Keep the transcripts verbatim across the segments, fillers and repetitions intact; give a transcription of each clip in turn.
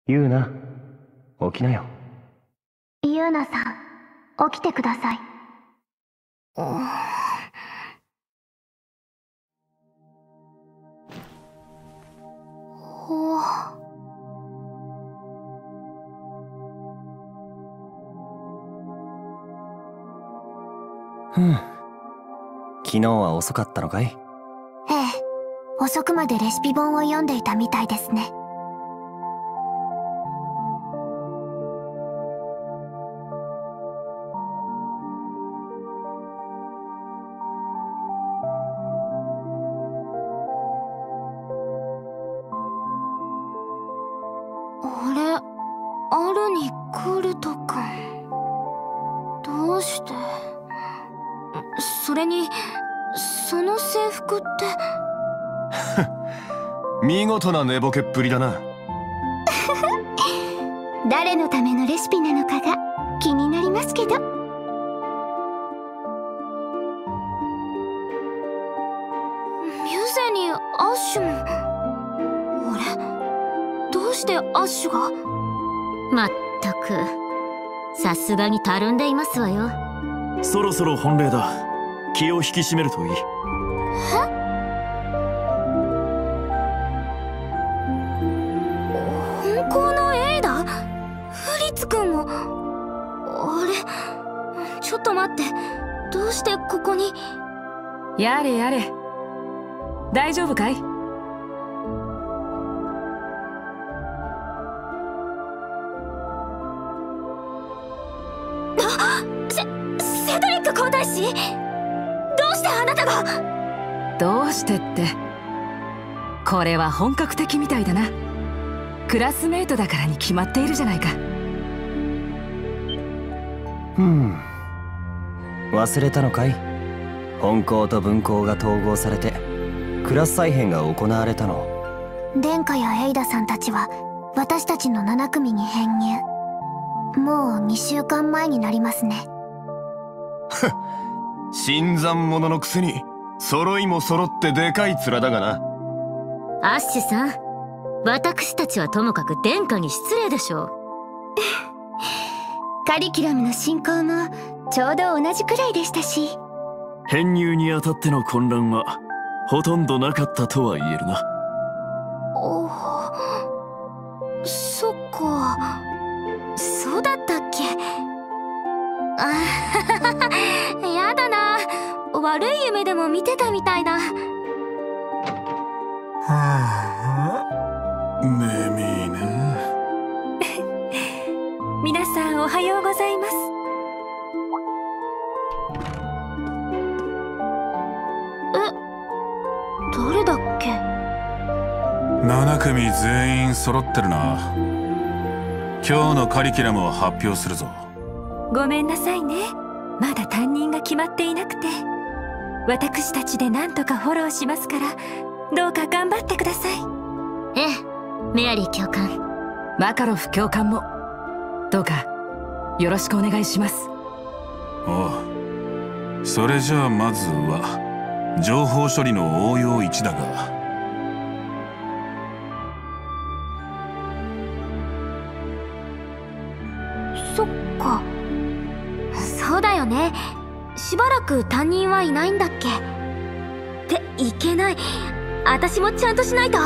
ユーナ、起きなよ。 ユーナさん、起きてください。ほう。 ふん。昨日は遅かったのかい？ ええ、遅くまでレシピ本を読んでいたみたいですね。あれ、アルにクルト君、どうして？それにその制服って見事な寝ぼけっぷりだな。 誰のためのレシピなのかが気になりますけど。ミュゼにアッシュも。あれ、どうしてアッシュが？ まったく、さすがにたるんでいますわよ。 そろそろ本例だ。気を引き締めるといい。 え？本校のエイダ？フリッツ君も。あれ、ちょっと待って、どうしてここに？ やれやれ、大丈夫かい？ セドリック皇太子、どうしてあなたが？ どうしてって、これは本格的みたいだな。クラスメートだからに決まっているじゃないか。 ふん。忘れたのかい？本校と分校が統合されてクラス再編が行われたの。 殿下やエイダさんたちは私たちのなな組に編入。もうにしゅうかんまえになりますね。 新参者のくせに揃いも揃ってでかい面だがな。 アッシュさん、私たちはともかく殿下に失礼でしょう。 カリキュラムの進行もちょうど同じくらいでしたし。 編入にあたっての混乱はほとんどなかったとは言えるな。 お、そっか、そうだったっけ。あやだな、悪い夢でも見てたみたいだ。 はあ、眠いね。 皆さんおはようございます。 え、誰だっけ？ なな組全員揃ってるな。今日のカリキュラムを発表するぞ。 ごめんなさいね、まだ担任が決まっていなくて。私たちで何とかフォローしますから、どうか頑張ってください。 ええ、メアリー教官、 マカロフ教官もどうかよろしくお願いします。 おう、それじゃあまずは情報処理の応用いちだが。 そっか、そうだよね。しばらく担任はいないんだっけ？っていけない、私もちゃんとしないと。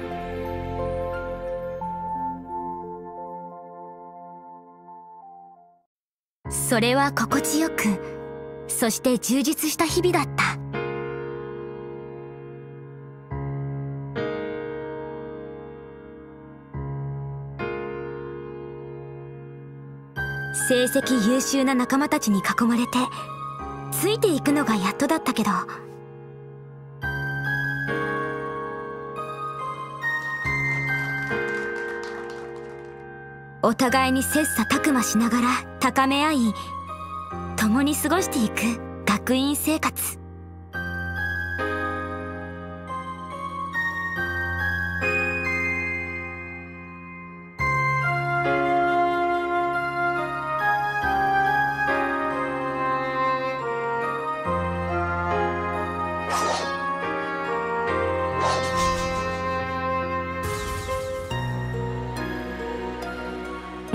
それは心地よく、そして充実した日々だった。成績優秀な仲間たちに囲まれてついていくのがやっとだったけど、お互いに切磋琢磨しながら高め合い、共に過ごしていく学院生活。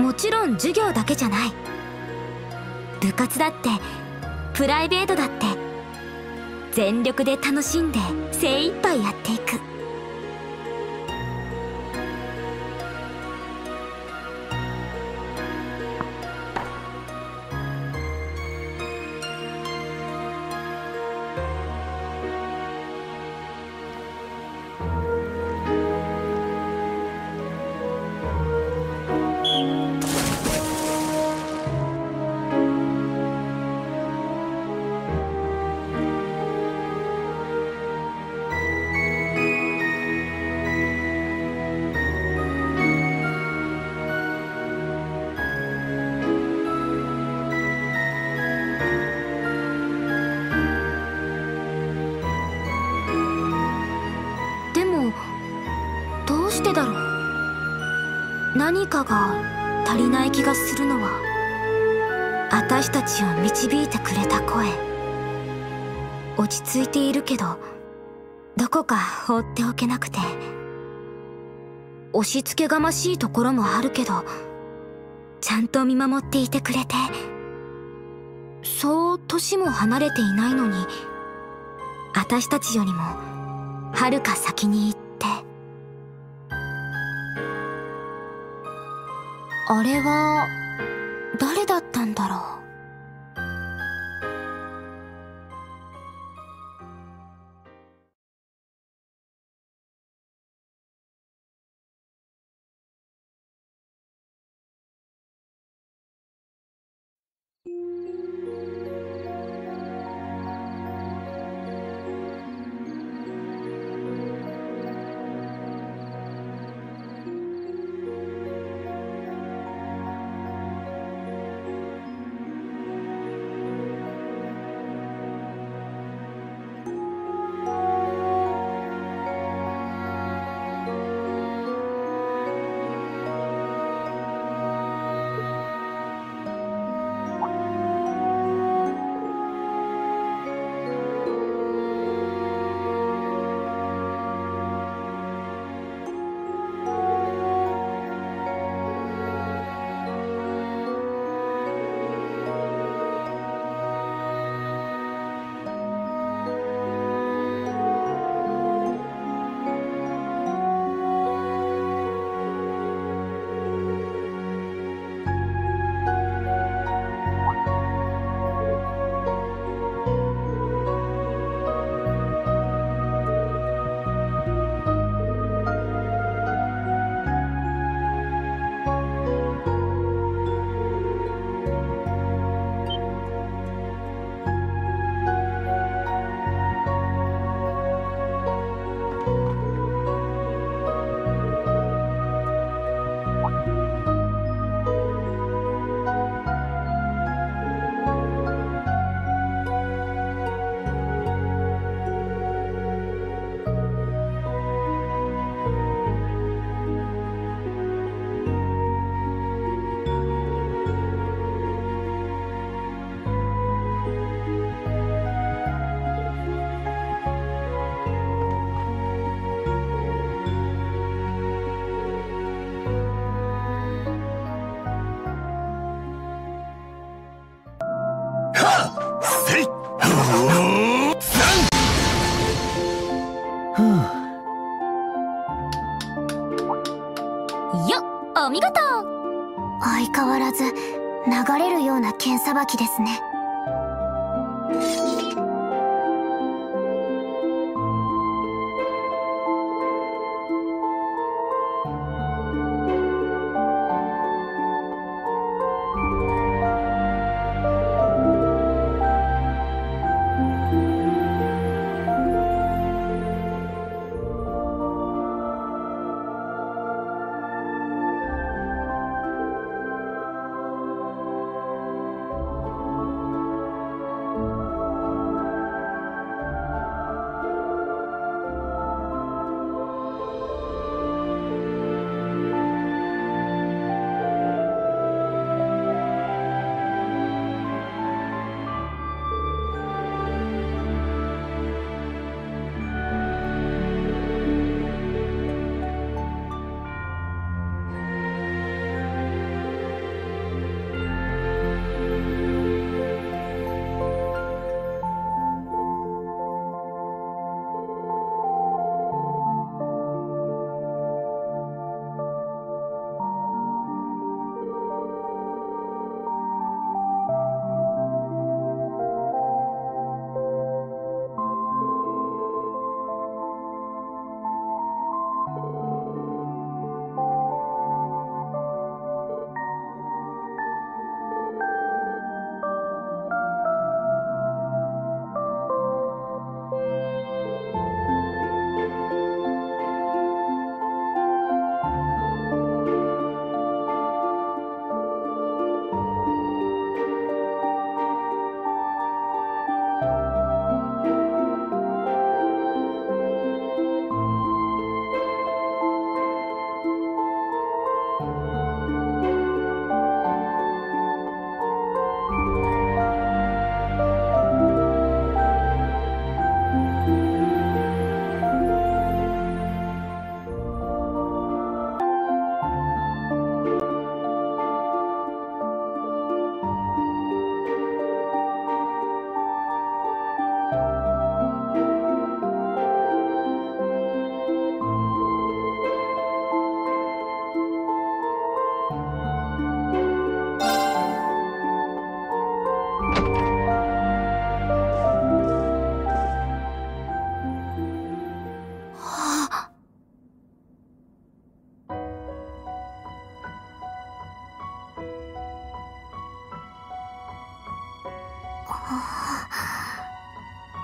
もちろん授業だけじゃない。部活だってプライベートだって全力で楽しんで精一杯やっていく。何かが足りない気がするのは、私たちを導いてくれた声。落ち着いているけどどこか放っておけなくて、押し付けがましいところもあるけどちゃんと見守っていてくれて、そう年も離れていないのに私たちよりもはるか先に行って、あれは誰だったんだろう。 お見事。 相変わらず流れるような剣さばきですね。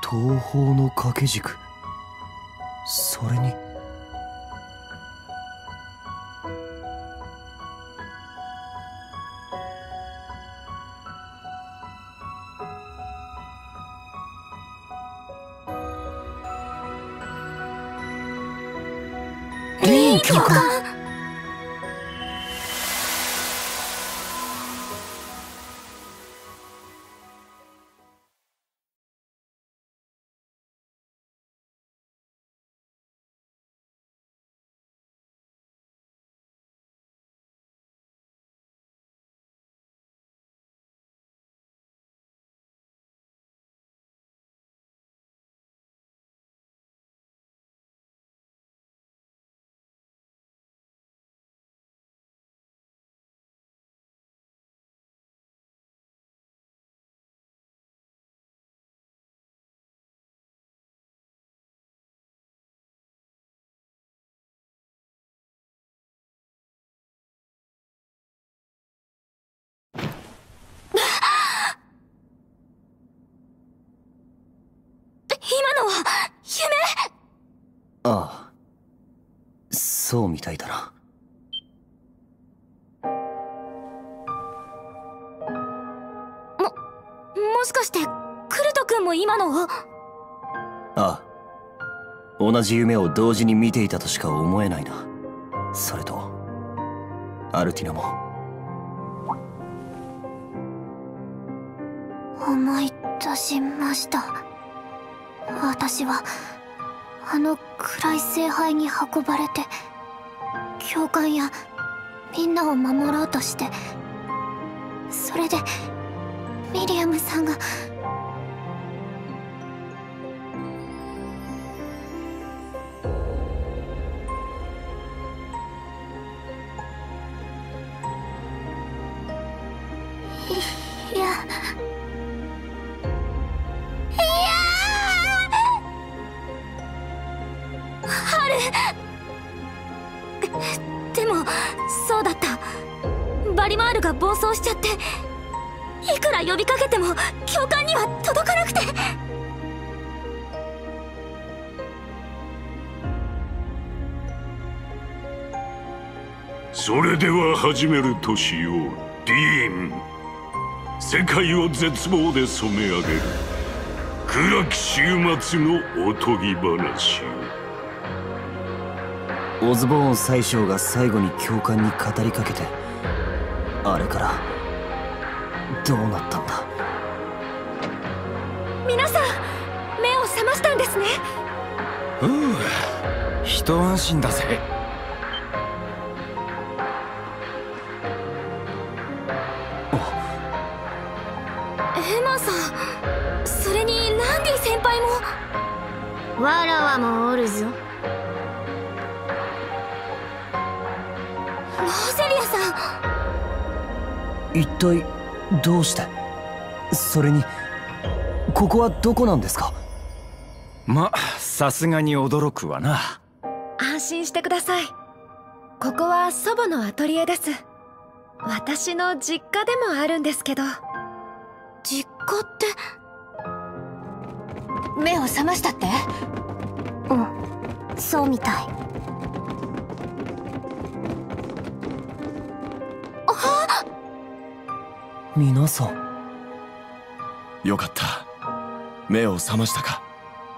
東方の掛け軸。それにリン教官。今のは夢？ ああ、そうみたいだな。 も、もしかしてクルト君も今のを？ ああ、同じ夢を同時に見ていたとしか思えないな。それとアルティナも。 思い出しました。私はあの暗い聖杯に運ばれて教官やみんなを守ろうとして、それでミリアムさんがいやでもそうだった。バリマールが暴走しちゃって、いくら呼びかけても教官には届かなくて。 それでは始めるとしよう。ディーン、世界を絶望で染め上げる暗き終末のおとぎ話を。 オズボーン宰相が最後に教官に語りかけて、あれからどうなったんだ。 皆さん目を覚ましたんですね。 うう、一安心だぜ。 エマさん、それにランディ先輩も。 わらわもおるぞ。 ローゼリアさん、一体どうして？それにここはどこなんですか？ ま、さすがに驚くわな。 安心してください。ここは祖母のアトリエです。私の実家でもあるんですけど。 実家って？ 目を覚ましたって？ うん、そうみたい。 あっ、 皆さん、 よかった。目を覚ましたか？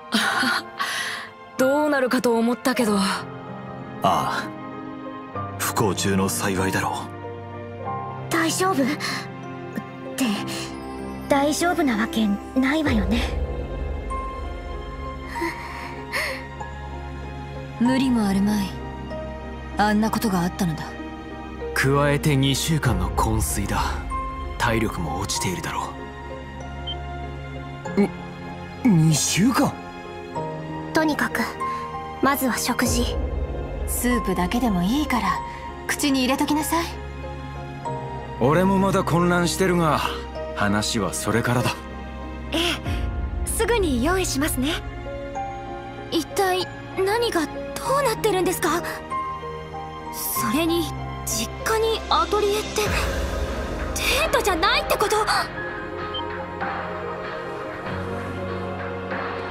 どうなるかと思ったけど。 ああ、不幸中の幸いだろう。 大丈夫？って大丈夫なわけないわよね。 無理もあるまい。あんなことがあったのだ。 加えてにしゅうかんの昏睡だ。体力も落ちているだろう。にしゅうかん？ とにかくまずは食事。 スープだけでもいいから口に入れときなさい。 俺もまだ混乱してるが、話はそれからだ。 ええ、すぐに用意しますね。 一体何がどうなってるんですか？それに実家にアトリエってテントじゃないってこと？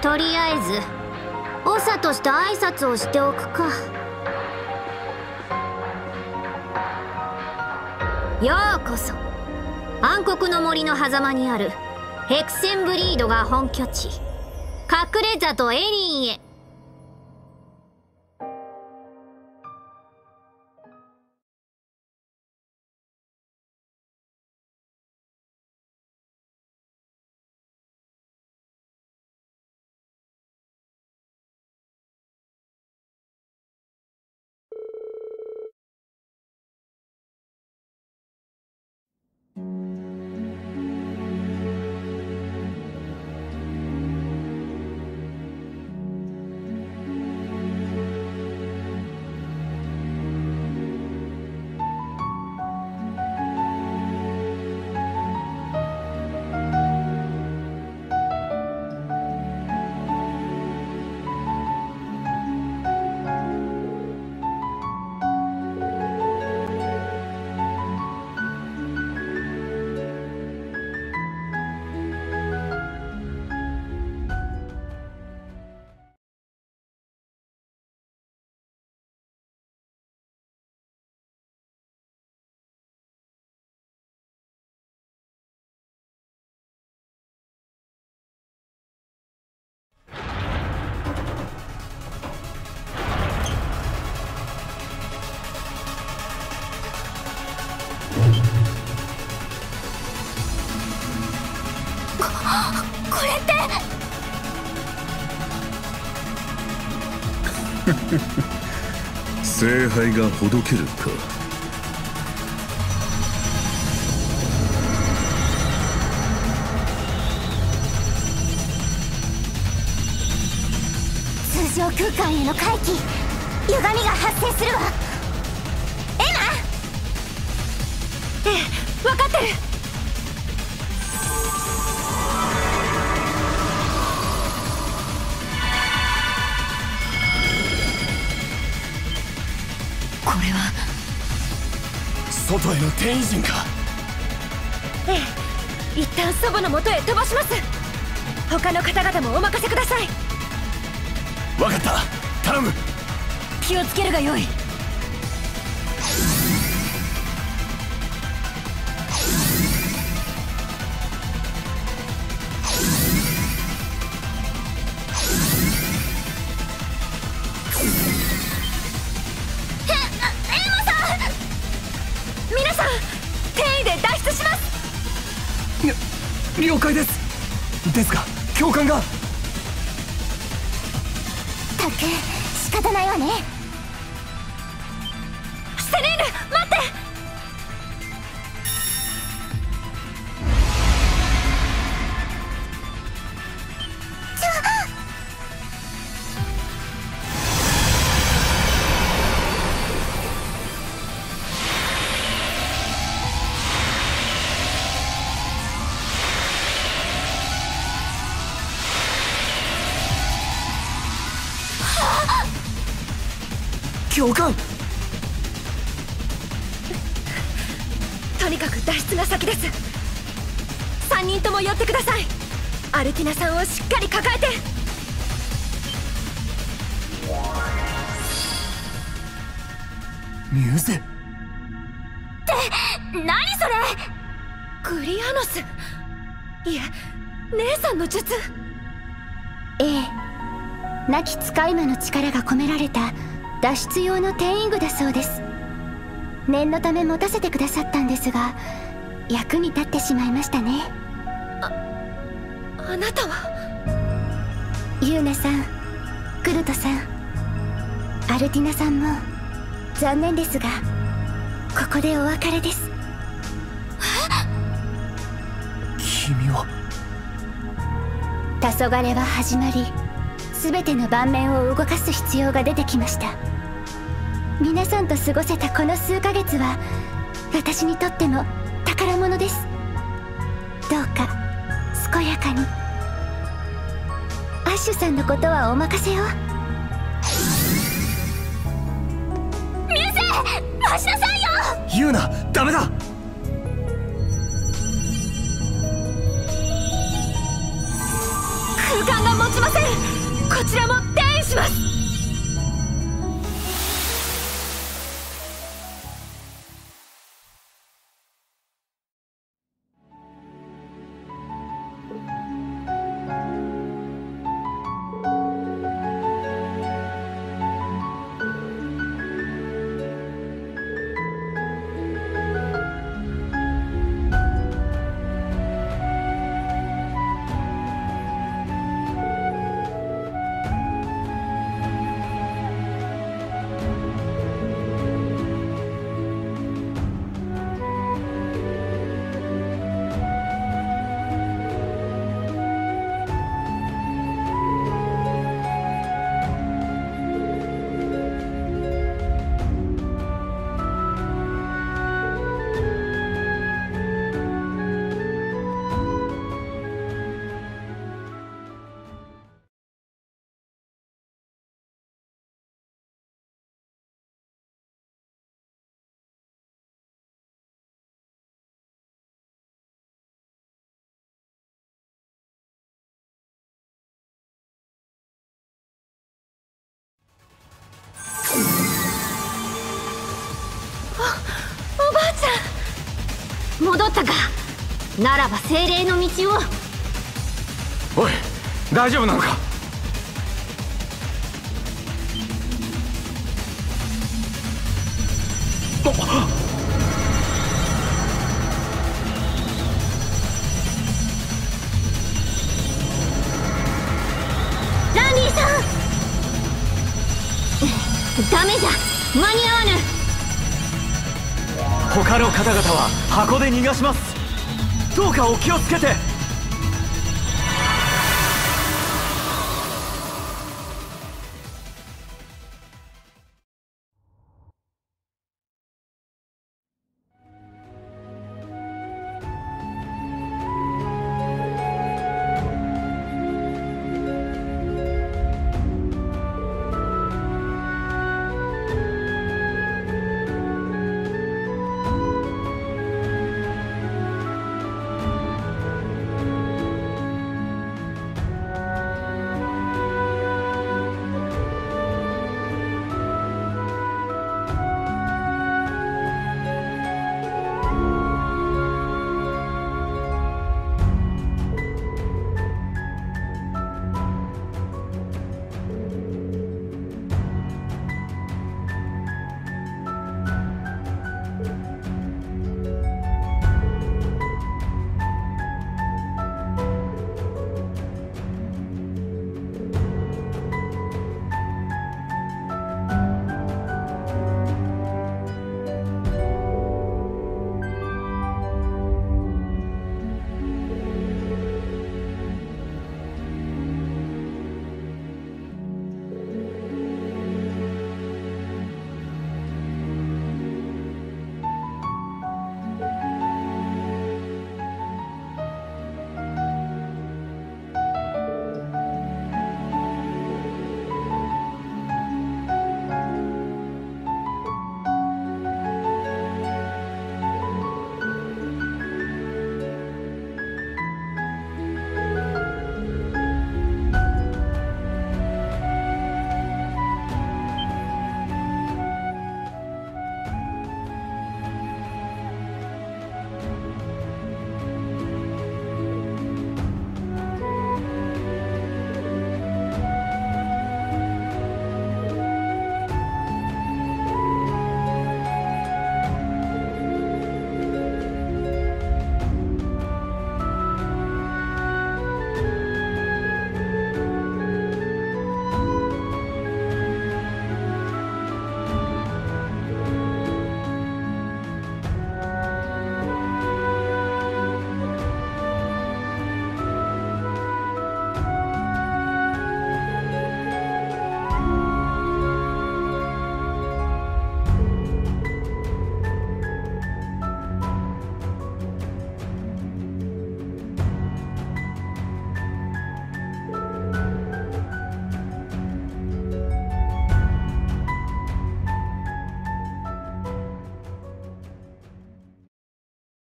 とりあえず長として挨拶をしておくか。ようこそ暗黒の森の狭間にあるヘクセンブリードが本拠地、隠れ里エリンへ。 これって聖杯がほどけるか。 通常空間への回帰、歪みが発生するわ。エマ。ええ、分かってる。 これは外への転移陣か。 ええ、一旦祖母の元へ飛ばします。他の方々もお任せください。 分かった、頼む。 気をつけるがよい。 了解です。ですが教官が。 たく仕方ないわね。 セレーヌ、待って。 ちょ教官。 とにかく脱出が先です。三人とも寄ってください。アルティナさんをしっかり抱えて。 ミューゼって何それ。グリアノス、いえ姉さんの術。 ええ、亡き使い魔の力が込められた脱出用の転移具だそうです。念のため持たせてくださったんですが、役に立ってしまいましたね。 あ、あなたは。 ユーナさん、クルトさん、アルティナさんも残念ですがここでお別れです。 君は。 黄昏は始まり、全ての盤面を動かす必要が出てきました。皆さんと過ごせたこの数ヶ月は私にとっても宝物です。どうか健やかに。アッシュさんのことはお任せを。ミューゼ、待ちなさいよ。 言うな、ダメだ。 空間が持ちません。 こちらも転移します。 おばあちゃん、戻ったか。ならば精霊の道を。 おい、大丈夫なのか。 ランディさん、ダメじゃ、間に合わぬ。 他の方々は箱で逃がします。どうかお気をつけて。